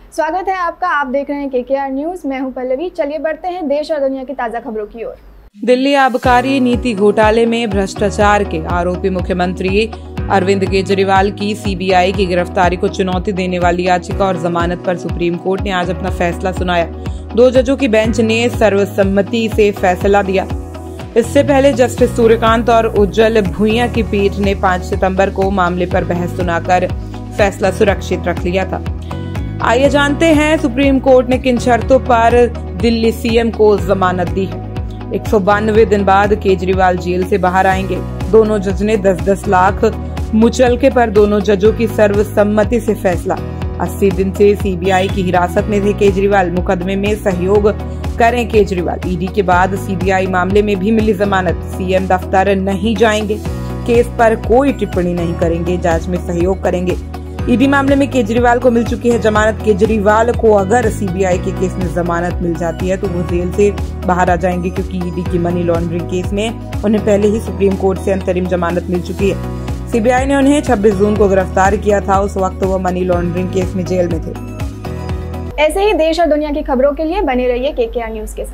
स्वागत है आपका। आप देख रहे हैं केकेआर न्यूज। मैं हूं पल्लवी। चलिए बढ़ते हैं देश और दुनिया की ताजा खबरों की ओर। दिल्ली आबकारी नीति घोटाले में भ्रष्टाचार के आरोपी मुख्यमंत्री अरविंद केजरीवाल की सीबीआई की गिरफ्तारी को चुनौती देने वाली याचिका और जमानत पर सुप्रीम कोर्ट ने आज अपना फैसला सुनाया। 2 जजों की बेंच ने सर्वसम्मति से फैसला दिया। इससे पहले जस्टिस सूर्यकांत और उज्जवल भुइयां की पीठ ने 5 सितंबर को मामले पर बहस सुनाकर फैसला सुरक्षित रख लिया था। आइए जानते हैं सुप्रीम कोर्ट ने किन शर्तों पर दिल्ली सीएम को जमानत दी है। 192 दिन बाद केजरीवाल जेल से बाहर आएंगे। दोनों जज ने 10-10 लाख मुचलके पर दोनों जजों की सर्वसम्मति से फैसला। 80 दिन से सीबीआई की हिरासत में थे केजरीवाल। मुकदमे में सहयोग करें केजरीवाल। ईडी के बाद सीबीआई मामले में भी मिली जमानत। सीएम दफ्तर नहीं जाएंगे, केस पर कोई टिप्पणी नहीं करेंगे, जांच में सहयोग करेंगे। ईडी मामले में केजरीवाल को मिल चुकी है जमानत। केजरीवाल को अगर सीबीआई के केस में जमानत मिल जाती है तो वो जेल से बाहर आ जाएंगे, क्योंकि ईडी की मनी लॉन्ड्रिंग केस में उन्हें पहले ही सुप्रीम कोर्ट से अंतरिम जमानत मिल चुकी है। सीबीआई ने उन्हें 26 जून को गिरफ्तार किया था। उस वक्त वो मनी लॉन्ड्रिंग केस में जेल में थे। ऐसे ही देश और दुनिया की खबरों के लिए बने रहिए केकेआर न्यूज के साथ।